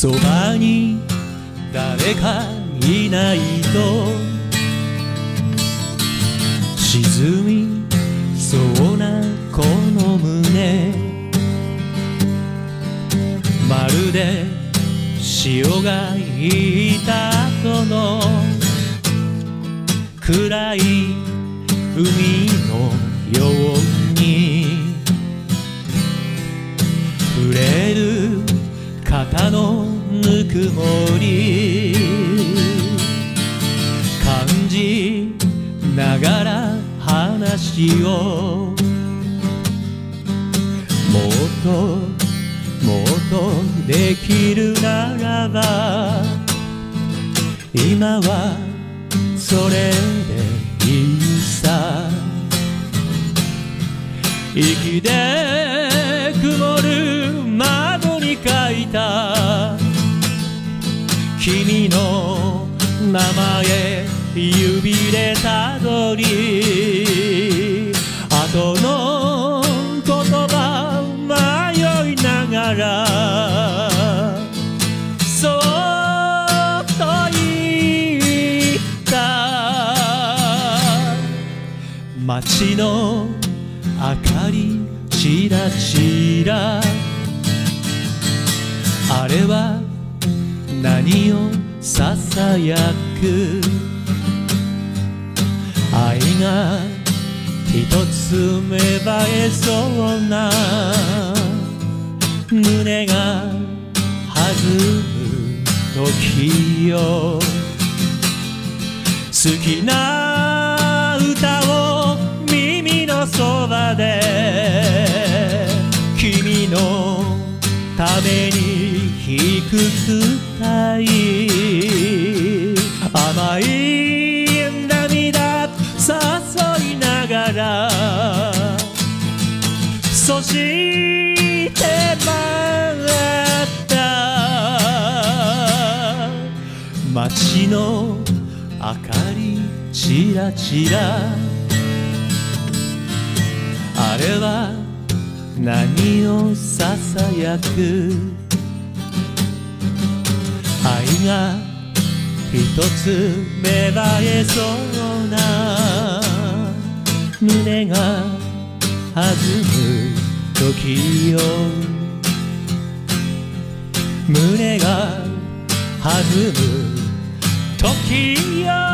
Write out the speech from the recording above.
そばに誰かいないと沈みそうなこの胸、まるで潮が引いた後の暗い海のように触れる肩のぬくもり感じながら話をもっとできるならば今はそれでいいさ。息で曇る窓に書いた君の名前指でたどり後の言葉迷いながらそっと言った街の明かりちらちらあれは何をささやく愛が一つ芽生えそうな胸が弾む時よ。好きな歌を耳のそばで君のために低く歌い甘い涙誘いながらそして待った街の明かりちらちらあれは何をささやく愛が一つ芽生えそうな胸が弾む時よ。胸が弾む時よ。